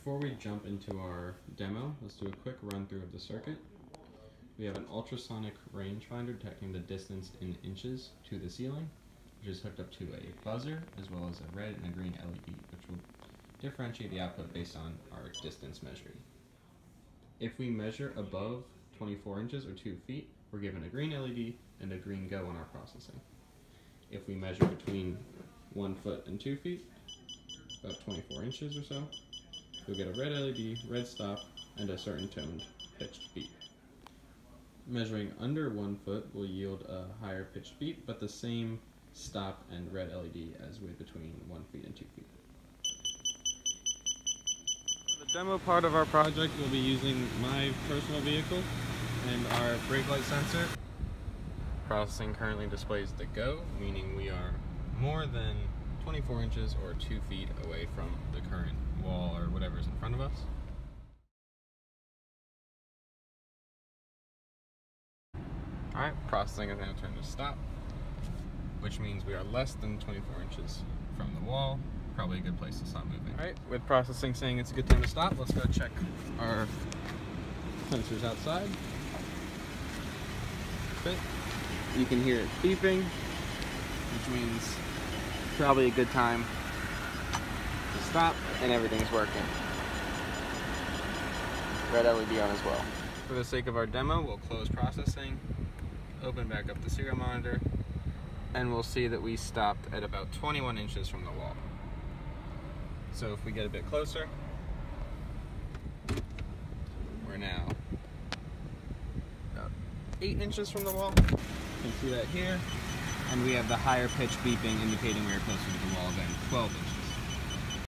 Before we jump into our demo, let's do a quick run through of the circuit. We have an ultrasonic rangefinder detecting the distance in inches to the ceiling, which is hooked up to a buzzer as well as a red and a green LED, which will differentiate the output based on our distance measuring. If we measure above 24 inches or 2 feet, we're given a green LED and a green go on our processing. If we measure between 1 foot and 2 feet, about 24 inches or so, you'll get a red LED, red stop, and a certain toned pitched beat. Measuring under 1 foot will yield a higher pitched beat, but the same stop and red LED as with between 1 feet and 2 feet. For the demo part of our project, we'll be using my personal vehicle and our brake light sensor. Processing currently displays the go, meaning we are more than 24 inches or 2 feet away from the current wall or whatever's in front of us. Alright, processing is now turned to stop, which means we are less than 24 inches from the wall. Probably a good place to stop moving. Alright, with processing saying it's a good time to stop, let's go check our sensors outside. Okay. You can hear it beeping, which means probably a good time to stop, and everything's working. Red LED on as well. For the sake of our demo, we'll close processing, open back up the serial monitor, and we'll see that we stopped at about 21 inches from the wall. So if we get a bit closer, we're now about 8 inches from the wall. You can see that here, and we have the higher pitch beeping indicating we are closer to the wall than 12 inches.